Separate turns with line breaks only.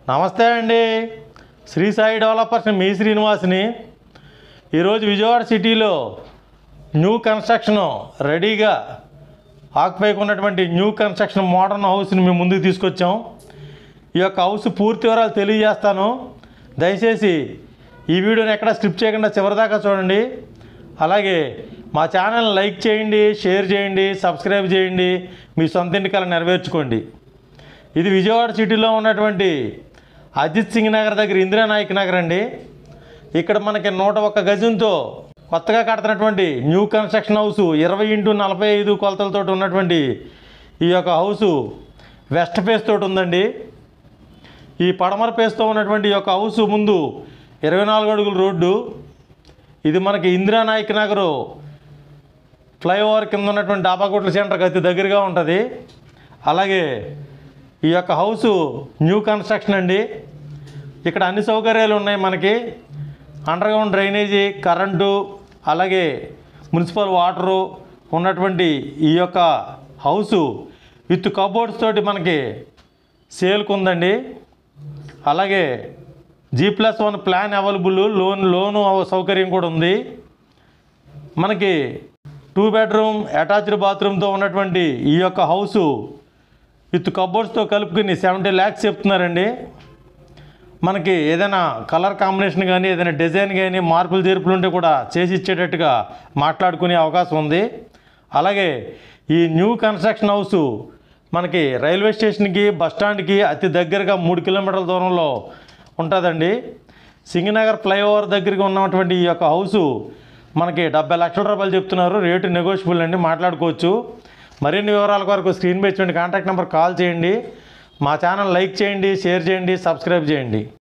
నమస్తే అండి. శ్రీ సాయి డెవలపర్స్ మీ శ్రీనివాస్ని. ఈరోజు విజయవాడ సిటీలో న్యూ కన్స్ట్రక్షన్ రెడీగా ఆక్యుపైకి ఉన్నటువంటి న్యూ కన్స్ట్రక్షన్ మోడర్న్ హౌస్ని మేము ముందుకు తీసుకొచ్చాం. ఈ యొక్క హౌస్ పూర్తి వివరాలు తెలియజేస్తాను. దయచేసి ఈ వీడియోని ఎక్కడ స్కిప్ చేయకుండా చివరిదాకా చూడండి. అలాగే మా ఛానల్ని లైక్ చేయండి, షేర్ చేయండి, సబ్స్క్రైబ్ చేయండి. మీ సొంత ఇంటికల్లా నెరవేర్చుకోండి. ఇది విజయవాడ సిటీలో ఉన్నటువంటి అజిత్ సింగ్ నగర్ దగ్గర ఇందిరానాయక్ నగర్ అండి. ఇక్కడ మనకి 101 గజంతో కొత్తగా కడుతున్నటువంటి న్యూ కన్స్ట్రక్షన్ హౌస్ 20x45 కొలతలతో ఉన్నటువంటి ఈ యొక్క హౌసు వెస్ట్ ఫేస్ తోటి ఉందండి. ఈ పడమర ఫేస్తో ఉన్నటువంటి ఈ యొక్క హౌస్ ముందు 24 అడుగుల రోడ్డు. ఇది మనకి ఇందిరానాయక్ నగరు ఫ్లైఓవర్ కింద ఉన్నటువంటి డాబాకోట్ల సెంటర్కి అతి దగ్గరగా ఉంటుంది. అలాగే ఈ యొక్క హౌసు న్యూ కన్స్ట్రక్షన్ అండి. ఇక్కడ అన్ని సౌకర్యాలు ఉన్నాయి. మనకి అండర్గ్రౌండ్ డ్రైనేజీ, కరెంటు, అలాగే మున్సిపల్ వాటరు ఉన్నటువంటి ఈ యొక్క హౌసు విత్ కబోర్డ్స్ తోటి మనకి సేల్కు ఉందండి. అలాగే G+1 ప్లాన్ అవైలబుల్, లోను సౌకర్యం కూడా ఉంది. మనకి 2 బెడ్రూమ్ అటాచ్డ్ బాత్రూమ్తో ఉన్నటువంటి ఈ యొక్క హౌసు విత్ కబోర్డ్స్తో కలుపుకుని 70 lakhs చెప్తున్నారండి. మనకి ఏదైనా కలర్ కాంబినేషన్ కానీ, ఏదైనా డిజైన్ కానీ, మార్పులు చేర్పులు ఉంటే కూడా చేసి ఇచ్చేటట్టుగా మాట్లాడుకునే అవకాశం ఉంది. అలాగే ఈ న్యూ కన్స్ట్రక్షన్ హౌసు మనకి రైల్వే స్టేషన్కి, బస్టాండ్కి అతి దగ్గరగా 3 కిలోమీటర్ల దూరంలో ఉంటుందండి. సింగనగర్ ఫ్లైఓవర్ దగ్గరికి ఉన్నటువంటి ఈ యొక్క హౌసు మనకి 70 లక్షల రూపాయలు చెప్తున్నారు. రేటు నెగోషియబుల్ అండి, మాట్లాడుకోవచ్చు. మరిన్ని వివరాల కొరకు స్క్రీన్ మీద కాంటాక్ట్ నెంబర్ కాల్ చేయండి. మా ఛానల్ లైక్ చేయండి, షేర్ చేయండి, సబ్స్క్రైబ్ చేయండి.